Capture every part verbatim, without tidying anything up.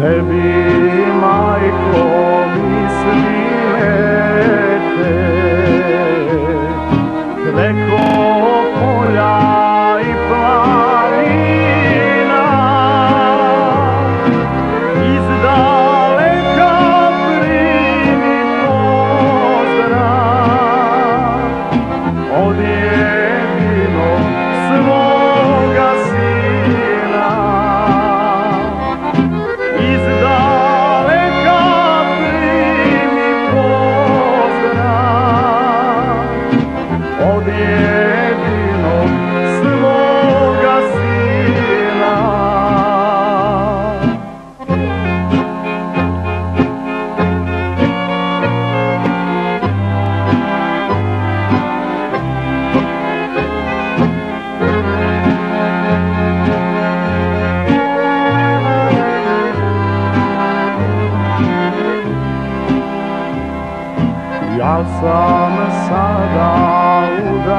Tebi, majko, misli lete preko polja i planina, iz daleka primi pozdrav od jedinog svoga sina. Iz daleka primi pozdrav od jedinog svoga sina. Ja sam sada u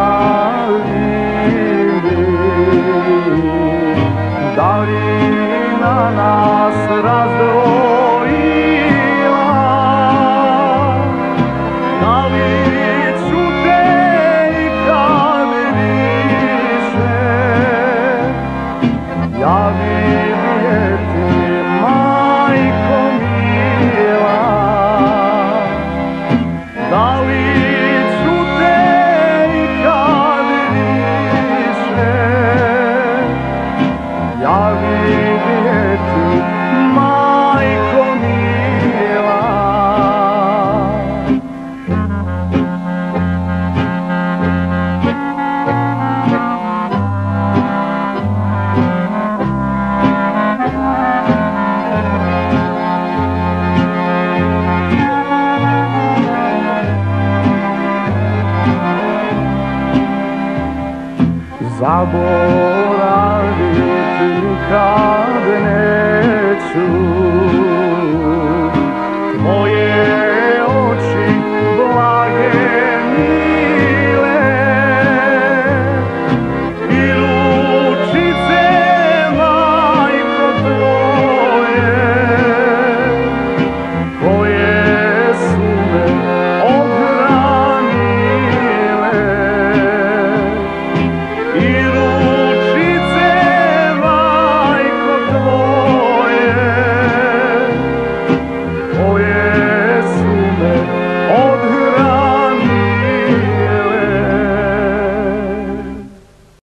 daljini, daljina nas razdvojila, da li ću te ikad više ja vidjeti, majko mila? Da li ću te ikad više ja vidjeti, majko mila? Zaboravit nikad neću